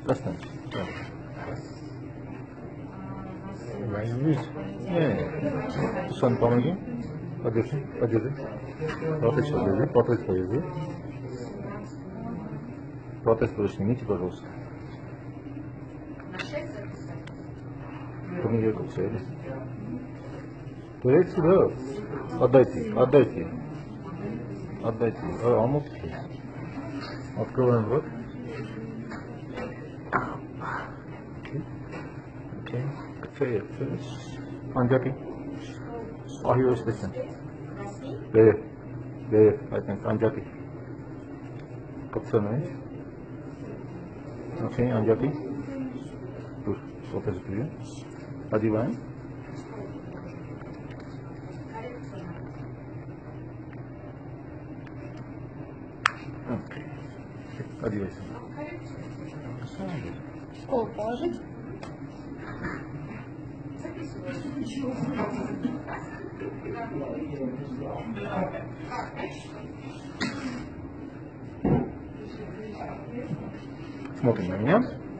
Достань. Возьми. Сон, помоги. Подержи. Протез повяжи. Протез тоже снимите, пожалуйста. Помоги как цели. Турец сюда. Отдайте. Амук. Открываем рот. Окей. Анжаки. Ahıyor istesin. Değil. Aynen. Anjaki. Kapsana. Okey. Anjaki. Dur. Sohbet ediyor. Hadi ben. Okey. Hadi bakalım. Кол положить? Смотрим на меня.